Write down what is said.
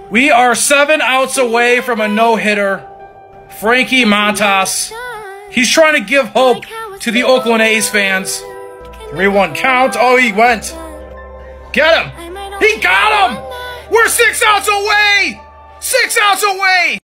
We are 7 outs away from a no-hitter. Frankie Montas. He's trying to give hope to the Oakland A's fans. 3-1 count. Oh, he went. Get him. He got him. We're 6 outs away. 6 outs away.